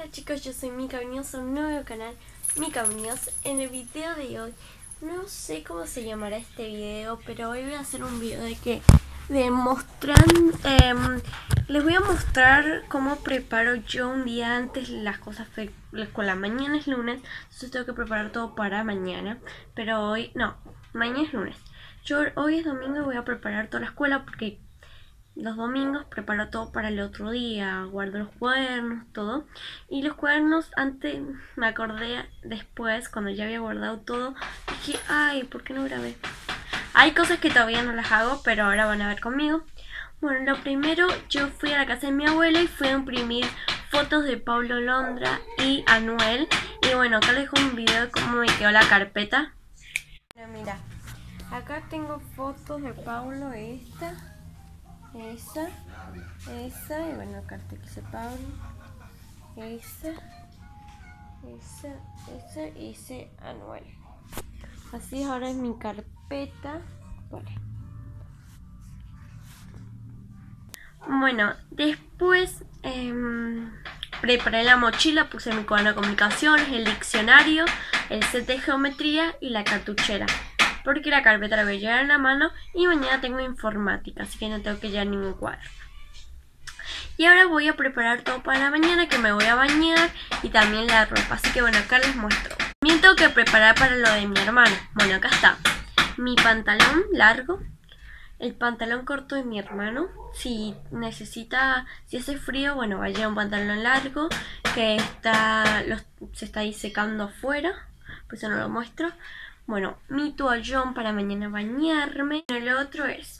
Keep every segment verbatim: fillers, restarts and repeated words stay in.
Hola chicos, yo soy Mika, bienvenidos a un nuevo canal, Mika News. En el video de hoy, no sé cómo se llamará este video, pero hoy voy a hacer un video de que de mostrar, eh, les voy a mostrar cómo preparo yo un día antes las cosas. Con la mañana es lunes, entonces tengo que preparar todo para mañana, pero hoy, no, mañana es lunes. Yo hoy es domingo y voy a preparar toda la escuela porque los domingos preparo todo para el otro día, guardo los cuadernos, todo. Y los cuadernos, antes me acordé después, cuando ya había guardado todo, dije, ay, ¿por qué no grabé? Hay cosas que todavía no las hago, pero ahora van a ver conmigo. Bueno, lo primero, yo fui a la casa de mi abuela y fui a imprimir fotos de Paulo Londra y Anuel. Y bueno, acá les dejo un video de cómo me quedó la carpeta. Bueno, mira, acá tengo fotos de Paulo, esta. Esa, esa, y bueno, acá está que dice Pablo, esa, esa, esa y ese Anuel. Así ahora es mi carpeta. Vale. Bueno, después eh, preparé la mochila, puse mi cuaderno de comunicaciones, el diccionario, el set de geometría y la cartuchera. Porque la carpeta la voy a llevar en la mano y mañana tengo informática, así que no tengo que llevar ningún cuaderno. Y ahora voy a preparar todo para la mañana, que me voy a bañar y también la ropa. Así que bueno, acá les muestro. También tengo que preparar para lo de mi hermano. Bueno, acá está mi pantalón largo, el pantalón corto de mi hermano. Si necesita, si hace frío, bueno, va a llevar un pantalón largo que está, los, se está ahí secando afuera. Por eso no lo muestro. Bueno, mi toallón para mañana bañarme. El otro es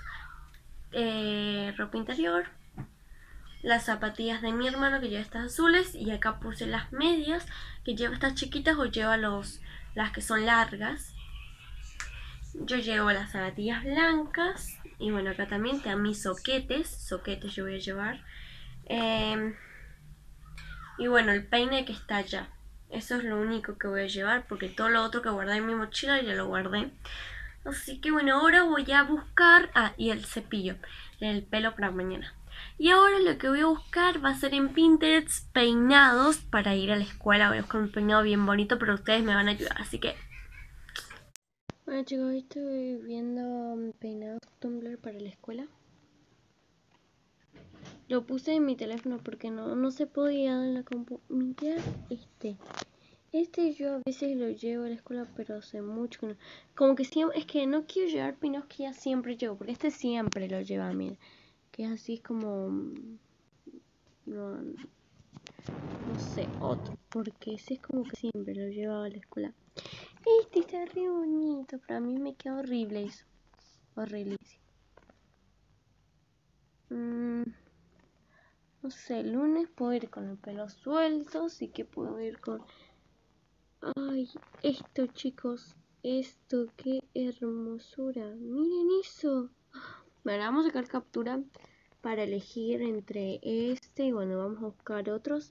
eh, ropa interior, las zapatillas de mi hermano que lleva estas azules, y acá puse las medias que lleva estas chiquitas o lleva los, las que son largas. Yo llevo las zapatillas blancas y bueno, acá también están mis soquetes, soquetes yo voy a llevar. Eh, y bueno, el peine que está allá. Eso es lo único que voy a llevar porque todo lo otro que guardé en mi mochila ya lo guardé. Así que bueno, ahora voy a buscar... Ah, y el cepillo, el pelo para mañana. Y ahora lo que voy a buscar va a ser en Pinterest peinados para ir a la escuela. Voy a buscar un peinado bien bonito, pero ustedes me van a ayudar, así que... Bueno chicos, hoy estoy viendo peinados Tumblr para la escuela. Lo puse en mi teléfono porque no, no se podía en la compu. Mirar este. Este yo a veces lo llevo a la escuela, pero hace mucho que no. Como que siempre, es que no quiero llevar peinados que ya siempre llevo, porque este siempre lo lleva, mira. Que es así como... No, no sé, otro. Porque ese es como que siempre lo llevaba a la escuela. Este está re bonito, pero a mí me queda horrible eso. Horriblísimo. Mm, no sé, el lunes puedo ir con el pelo suelto, así que puedo ir con... Ay, esto chicos, esto, qué hermosura. Miren eso. Bueno, vamos a sacar captura para elegir entre este y bueno, vamos a buscar otros.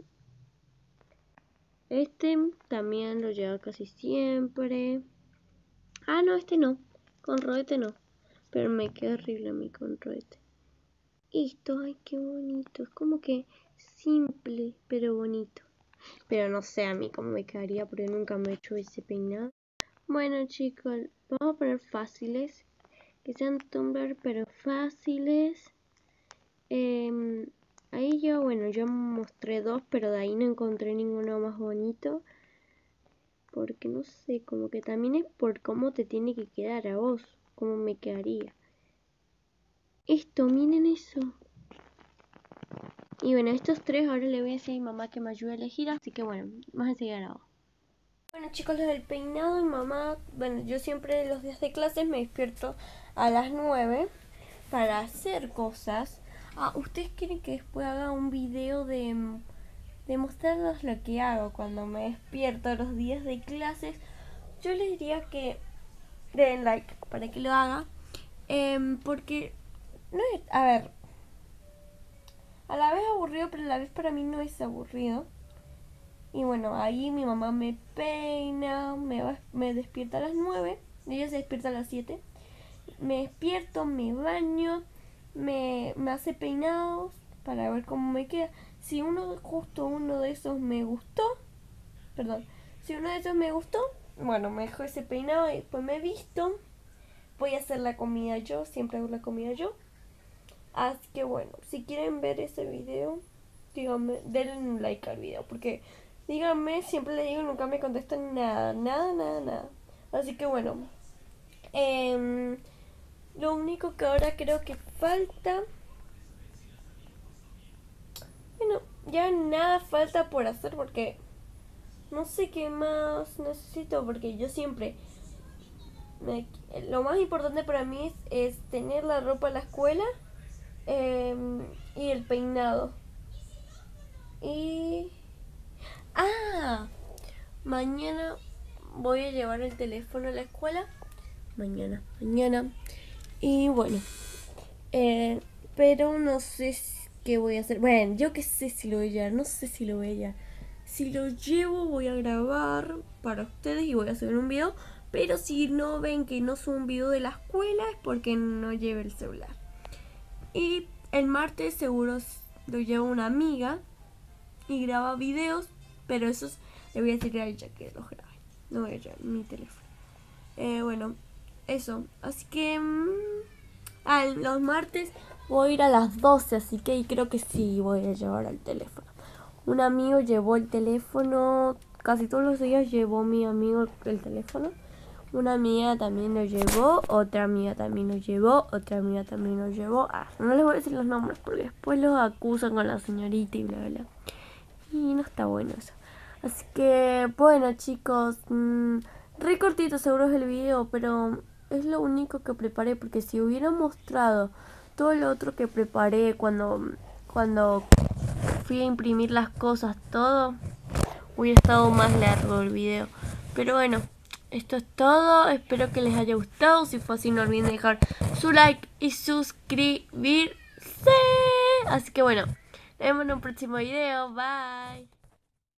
Este también lo lleva casi siempre. Ah, no, este no. Con rodete no. Pero me queda horrible a mí con rodete. Esto, ay, qué bonito. Es como que simple, pero bonito. Pero no sé a mí cómo me quedaría porque nunca me he hecho ese peinado. Bueno chicos, vamos a poner fáciles. Que sean Tumblr, pero fáciles. Eh, ahí yo, bueno, yo mostré dos, pero de ahí no encontré ninguno más bonito. Porque no sé, como que también es por cómo te tiene que quedar a vos. Cómo me quedaría. Esto, miren eso. Y bueno, estos tres ahora le voy a decir a mi mamá que me ayude a elegir. Así que bueno, vamos a seguir ahora. Bueno chicos, lo del peinado, mi mamá, bueno, yo siempre los días de clases me despierto a las nueve para hacer cosas. Ah, ¿ustedes quieren que después haga un video de, de mostrarles lo que hago cuando me despierto los días de clases? Yo les diría que den like para que lo haga. Eh, porque, no es, a ver, a la vez aburrido, pero a la vez para mí no es aburrido. Y bueno, ahí mi mamá me peina, me, va, me despierta a las nueve, ella se despierta a las siete. Me despierto, me baño, me, me hace peinados para ver cómo me queda. si uno, justo uno de esos me gustó, perdón, si uno de esos me gustó, bueno, me dejo ese peinado y después me visto. Voy a hacer la comida yo, siempre hago la comida yo. Así que bueno, si quieren ver ese video, díganme, denle un like al video, porque díganme, siempre le digo, nunca me contestan nada, nada, nada, nada. Así que bueno, eh, lo único que ahora creo que falta, bueno, ya nada falta por hacer porque no sé qué más necesito, porque yo siempre, me, lo más importante para mí es, es tener la ropa a la escuela eh, y el peinado. Y... ¡Ah! Mañana voy a llevar el teléfono a la escuela. Mañana, mañana. Y bueno, eh, pero no sé qué voy a hacer. Bueno, yo qué sé si lo voy a llevar, no sé si lo voy a llevar. Si lo llevo voy a grabar para ustedes y voy a subir un video. Pero si no ven que no subo un video de la escuela es porque no lleve el celular. Y el martes seguro lo lleva una amiga y graba videos, pero esos le voy a decir a ella que los grabe. No voy a llevar mi teléfono. Eh, bueno, eso. Así que... Mmm, ah, los martes voy a ir a las doce, así que creo que sí voy a llevar el teléfono. Un amigo llevó el teléfono, casi todos los días llevó mi amigo el teléfono. Una amiga también lo llevó, otra amiga también lo llevó, otra amiga también lo llevó. Ah, no les voy a decir los nombres porque después los acusan con la señorita y bla bla. Y no está bueno eso. Así que, bueno chicos, mmm, re cortito seguro es el video, pero es lo único que preparé, porque si hubiera mostrado todo lo otro que preparé cuando, cuando fui a imprimir las cosas, todo, hubiera estado más largo el video. Pero bueno, esto es todo, espero que les haya gustado. Si fue así, no olviden dejar su like y suscribirse. Así que bueno, nos vemos en un próximo video, bye.